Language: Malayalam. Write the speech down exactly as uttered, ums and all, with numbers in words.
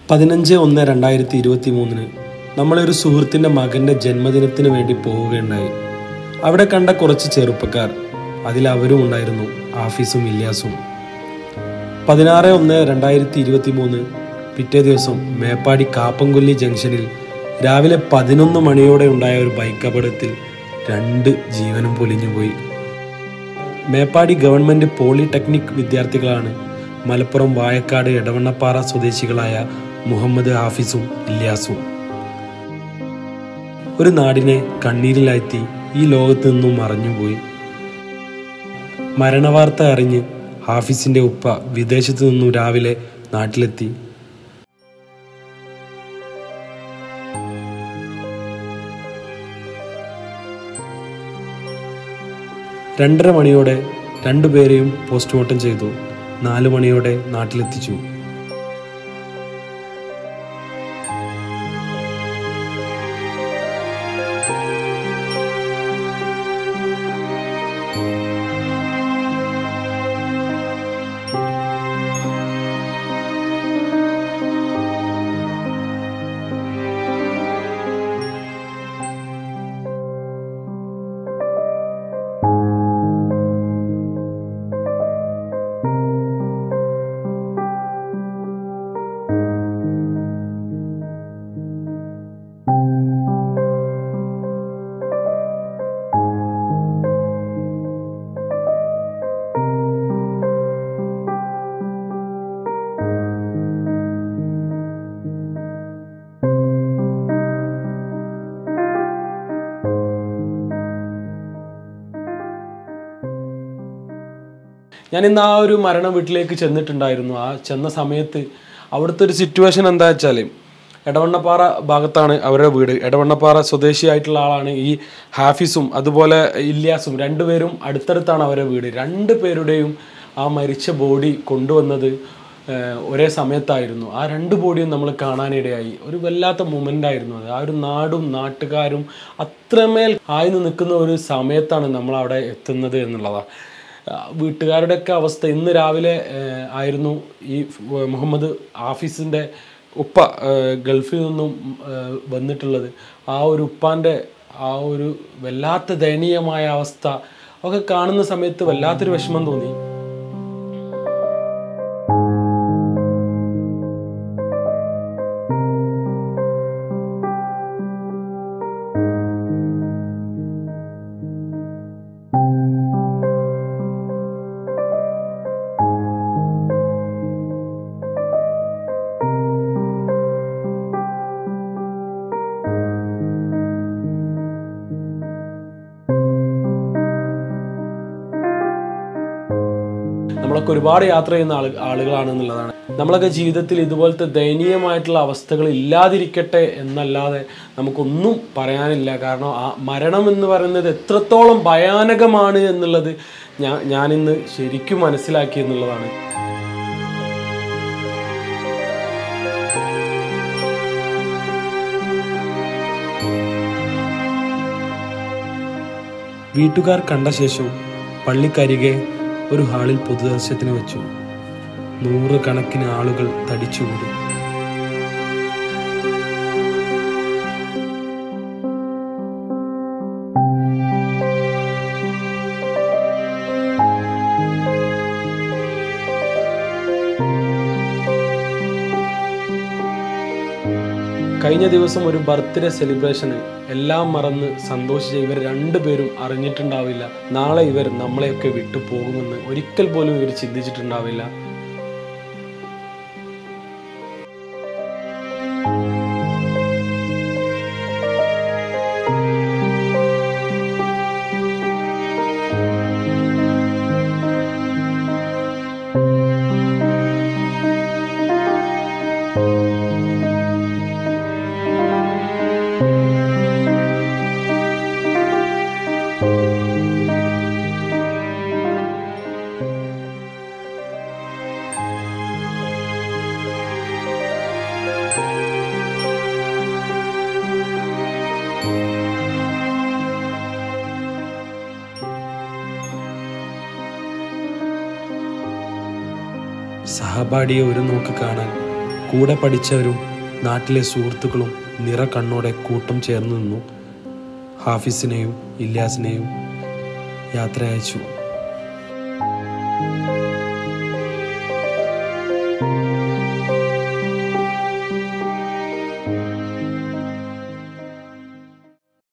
പതിനഞ്ച് ഒന്ന് രണ്ടായിരത്തി ഇരുപത്തി മൂന്നിന് നമ്മളൊരു സുഹൃത്തിൻ്റെ മകൻ്റെ ജന്മദിനത്തിന് വേണ്ടി പോവുകയുണ്ടായി. അവിടെ കണ്ട കുറച്ച് ചെറുപ്പക്കാർ, അതിലവരും ഉണ്ടായിരുന്നു, ആഫീസും ഇല്യാസും. പതിനാറ് ഒന്ന് രണ്ടായിരത്തി ഇരുപത്തി മൂന്ന് പിറ്റേ ദിവസം മേപ്പാടി കാപ്പംകൊല്ലി ജംഗ്ഷനിൽ രാവിലെ പതിനൊന്ന് മണിയോടെ ഉണ്ടായ ഒരു ബൈക്ക് അപകടത്തിൽ രണ്ട് ജീവനും പൊലിഞ്ഞുപോയി. മേപ്പാടി ഗവൺമെൻറ് പോളിടെക്നിക് വിദ്യാർത്ഥികളാണ് മലപ്പുറം വായക്കാട് എടവണ്ണപ്പാറ സ്വദേശികളായ മുഹമ്മദ് ഹാഫിസും ഇല്യാസും. ഒരു നാടിനെ കണ്ണീരിലാഴ്ത്തി ഈ ലോകത്ത് നിന്നും മറഞ്ഞുപോയി. മരണവാർത്ത അറിഞ്ഞ് ഹാഫിസിന്റെ ഉപ്പ വിദേശത്തു നിന്നും രാവിലെ നാട്ടിലെത്തി. രണ്ടര മണിയോടെ രണ്ടുപേരെയും പോസ്റ്റ്മോർട്ടം ചെയ്തു. നാലു മണിയോടെ നാട്ടിലെത്തിച്ചു. ഞാൻ ഇന്ന് ആ ഒരു മരണ വീട്ടിലേക്ക് ചെന്നിട്ടുണ്ടായിരുന്നു. ആ ചെന്ന സമയത്ത് അവിടുത്തെ ഒരു സിറ്റുവേഷൻ എന്താ വെച്ചാൽ, എടവണ്ണപ്പാറ ഭാഗത്താണ് അവരുടെ വീട്. എടവണ്ണപ്പാറ സ്വദേശിയായിട്ടുള്ള ആളാണ് ഈ ഹാഫിസും അതുപോലെ ഇല്യാസും. രണ്ടുപേരും അടുത്തടുത്താണ് അവരുടെ വീട്. രണ്ട് പേരുടെയും ആ മരിച്ച ബോഡി കൊണ്ടുവന്നത് ഒരേ സമയത്തായിരുന്നു. ആ രണ്ട് ബോഡിയും നമ്മൾ കാണാനിടയായി. ഒരു വല്ലാത്ത മൊമെൻ്റ് ആയിരുന്നു അത്. ആ ഒരു നാടും നാട്ടുകാരും അത്രമേൽ ആയിന്ന് നിൽക്കുന്ന ഒരു സമയത്താണ് നമ്മൾ അവിടെ എത്തുന്നത് എന്നുള്ളതാണ്. വീട്ടുകാരുടെയൊക്കെ അവസ്ഥ ഇന്ന് രാവിലെ ആയിരുന്നു ഈ മുഹമ്മദ് ഹാഫിസിൻ്റെ ഉപ്പ ഗൾഫിൽ നിന്നും വന്നിട്ടുള്ളത്. ആ ഒരു ഉപ്പാൻ്റെ ആ ഒരു വല്ലാത്ത ദയനീയമായ അവസ്ഥ ഒക്കെ കാണുന്ന സമയത്ത് വല്ലാത്തൊരു വിഷമം തോന്നി. നമ്മളൊക്കെ ഒരുപാട് യാത്ര ചെയ്യുന്ന ആളു ആളുകളാണെന്നുള്ളതാണ്. നമ്മളൊക്കെ ജീവിതത്തിൽ ഇതുപോലത്തെ ദയനീയമായിട്ടുള്ള അവസ്ഥകൾ ഇല്ലാതിരിക്കട്ടെ എന്നല്ലാതെ നമുക്കൊന്നും പറയാനില്ല. കാരണം ആ മരണം എന്ന് പറയുന്നത് എത്രത്തോളം ഭയാനകമാണ് എന്നുള്ളത് ഞാൻ ഞാനിന്ന് ശരിക്കും മനസ്സിലാക്കി എന്നുള്ളതാണ്. വീട്ടുകാർ കണ്ട ശേഷം പള്ളിക്കരികെ ഒരു ഹാളിൽ പൊതുദർശനത്തിന് വെച്ചു. നൂറുകണക്കിന് ആളുകൾ തടിച്ചുകൂടി. കഴിഞ്ഞ ദിവസം ഒരു ബർത്ത്ഡേ സെലിബ്രേഷന് എല്ലാം മറന്ന് സന്തോഷിച്ച ഇവർ രണ്ടുപേരും അറിഞ്ഞിട്ടുണ്ടാവില്ല നാളെ ഇവർ നമ്മളെയൊക്കെ വിട്ടു പോകുമെന്ന്. ഒരിക്കൽ പോലും ഇവർ ചിന്തിച്ചിട്ടുണ്ടാവില്ല. സഹപാഠിയെ ഒരു നോക്ക് കാണാൻ കൂടെ പഠിച്ചവരും നാട്ടിലെ സുഹൃത്തുക്കളും നിറ കണ്ണോടെ കൂട്ടം ചേർന്ന് നിന്നു ഹാഫിസിനെയും ഇല്യാസിനെയും യാത്ര അയച്ചു.